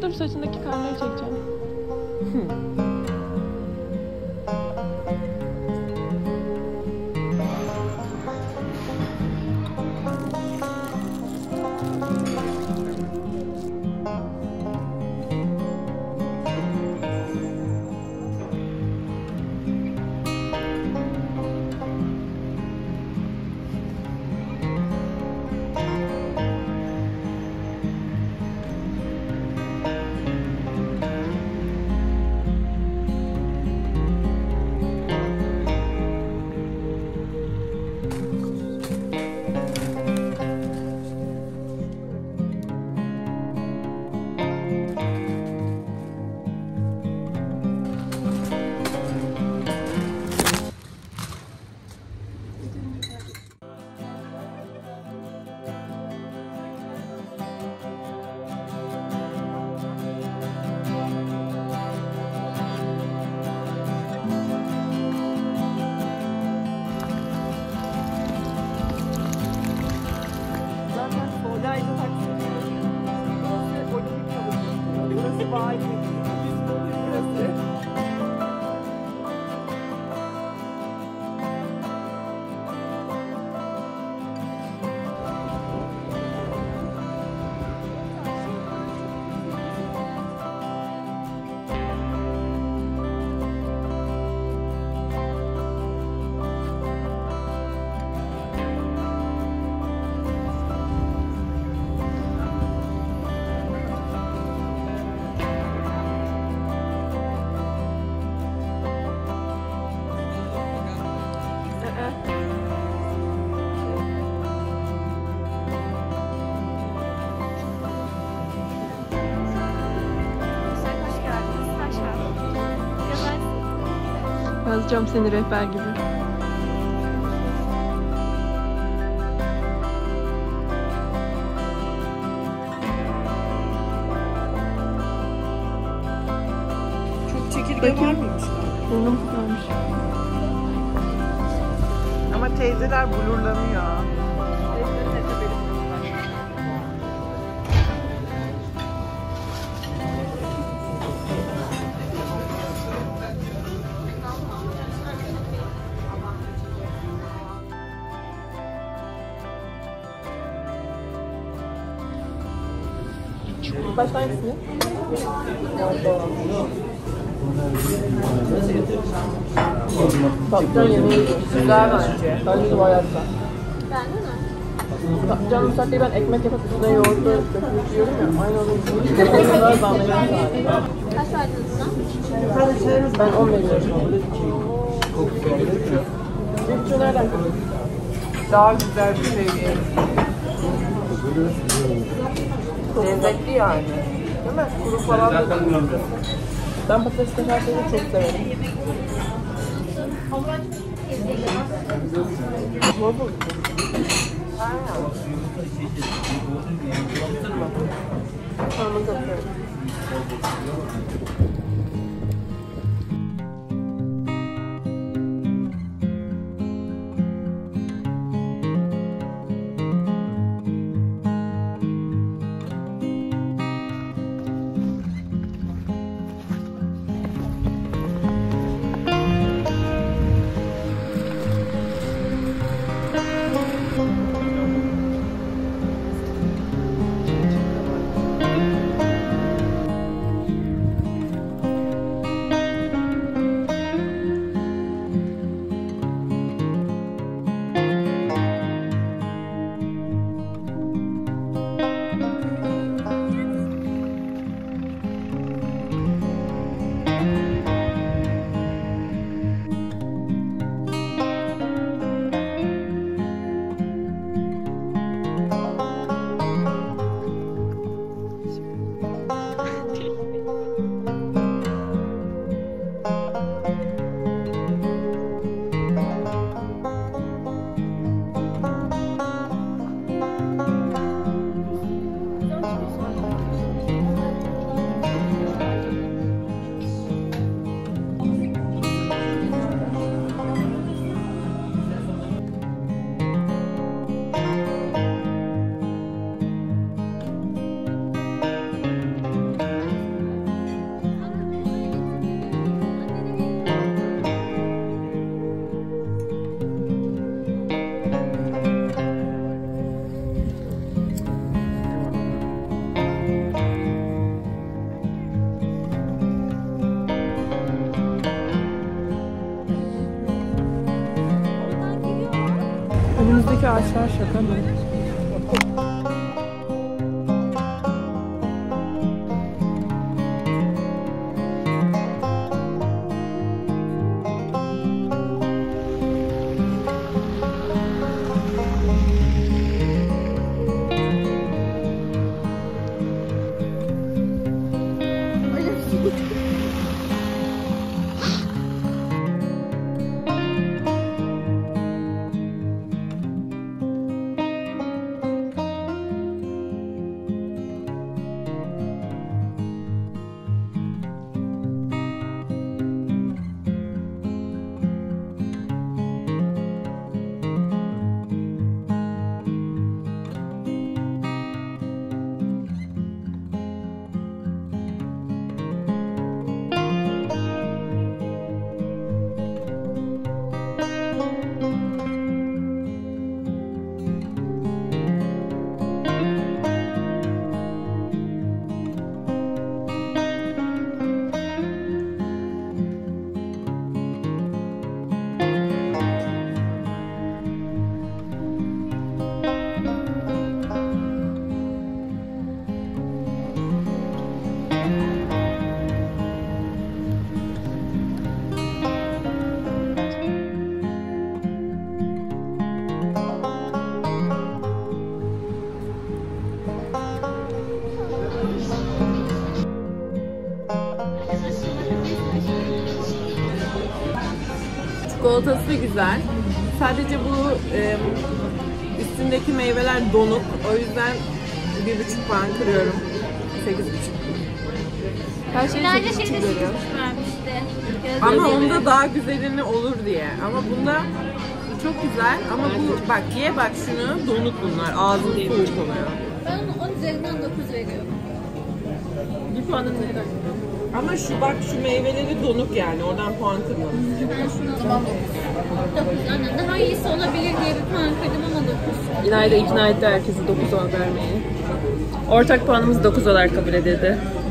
dur saçındaki karları çekeceğim. Yazacağım seni rehber gibi. Çok çekirge var mıymış? Burnum tutarmış. Ama teyzeler blurlanıyor. Baş hangisini? Patlıcan yemeği güzel bence. Bence de bayağı güzel. Beğendin mi? Patlıcan ıslak değil, ben ekmek yapıp üstüne yoğurdu dökülüp yiyorum ya. Aynı onun gibi. Ne kadar bana geldi. Kaç verdiniz buna? Ben 10 veriyorum. Üçü nereden? Daha güzel bir şey değil. Lezzetli yani. Değil mi? Kuru falan da değil. Ben patates kaşartıyı çok severim. Waffle. Parmak atıyorum. Buradaki ağaçlar şaka mı? Çikolatası güzel. Sadece bu üstündeki meyveler donuk. O yüzden 1,5 puan kırıyorum. 8,5. Her şey Bence 8,5 şeyde veriyor. vermişti. Ama onda daha güzelini olur diye. Ama bunda bu çok güzel. Ama bu bak ye bak şunu, donuk bunlar. Ağzın soğuk oluyor. Ben onu 10 üzerinden 9 veriyorum. Bir puanın neden? Ama şu bak şu meyveleri donuk yani. Oradan puan kırmadım. Ben şuna zaman 9. Anne daha iyisi olabilir diye bir puan kırdım ama 9. İlayda ikna etti herkesi 9 vermeyi. Ortak puanımız 9 olarak kabul edildi.